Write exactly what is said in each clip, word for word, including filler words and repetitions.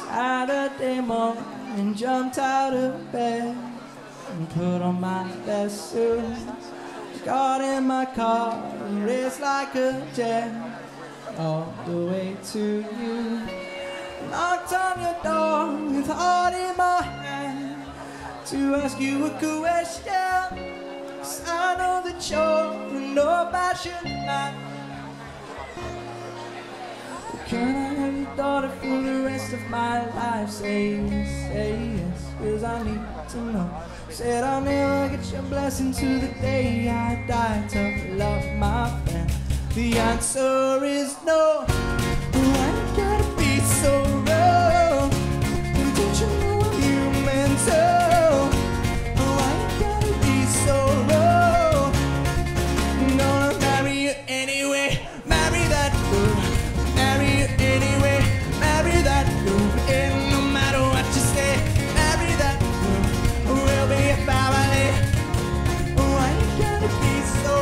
Saturday morning, jumped out of bed and put on my best suit. Got in my car and raced like a jet all the way to you. Knocked on your door with heart in my hand to ask you a question. 'Cause I know that you're no passion man. Can I have your daughter for the rest of my life? Say yes, say yes, 'cause I need to know. Said I'll never get your blessing to the day I die. Tough love, my friend. The answer is no. Why you gotta be so rough? Don't you know I'm human too? Why you gotta be so rough? I'm gonna marry you anyway. Marry that girl. Marry you anyway. Marry that girl. And no matter what you say, marry that girl. We'll be a family. Why you gotta be so?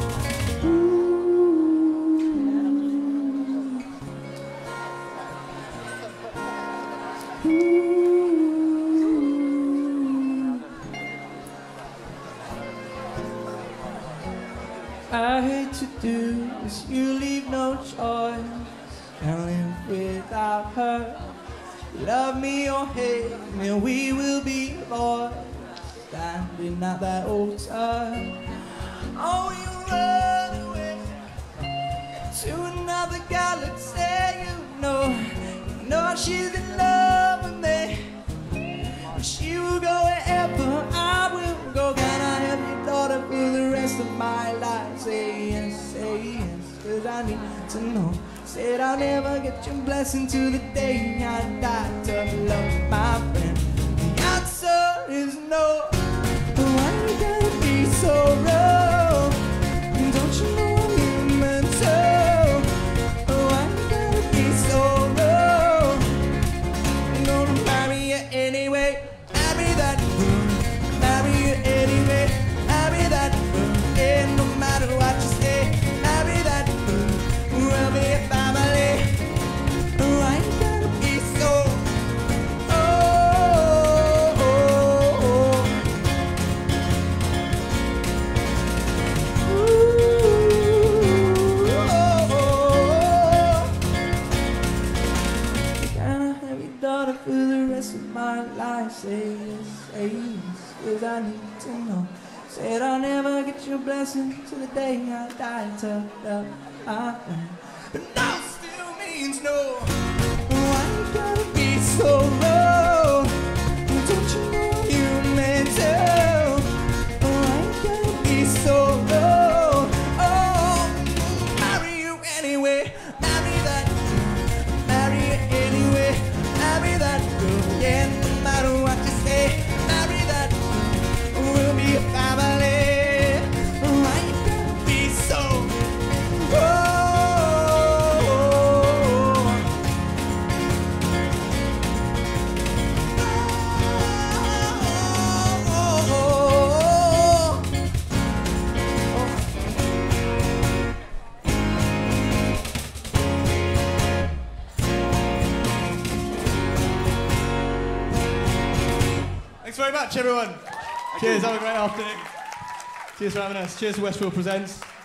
I hate to do this, you leave no choice. Can't live without her. Love me or hate me, we will be boys, standing at that altar. Oh, you run away to another galaxy, you know. You know she's in love with me. She will go wherever I will go. Can I have your daughter for the rest of my life? Say yes, say yes, 'cause I need to know. Said I'll never get your blessing to the day I die. Tough love, my friend. The answer is no. Why you gotta be so rough? Don't you know I'm human too? Why you gotta be so rough? I'm gonna marry you anyway. Marry that girl. Marry you anyway. Marry that girl. And no matter what you say, marry that girl. We'll be a family. Why you gotta be so? Oh, oh, oh. Ooh, oh, oh. Can I have your daughter for the rest of my life? Say yes, say yes, 'cause I need to know. Said I'll never get your blessing till the day I die. Tough love, my friend. But no still means no. Why you gotta be so rough? Don't you know you meant to? Why you gotta be so rough? Oh, marry you anyway. Marry that girl. Marry you anyway. Marry that girl. Yeah, no matter what you say, marry that girl. We'll be a family. Why you gotta be so? Oh. Thanks very much, everyone. Cheers, have a great afternoon. Cheers for having us. Cheers to Westfield Presents.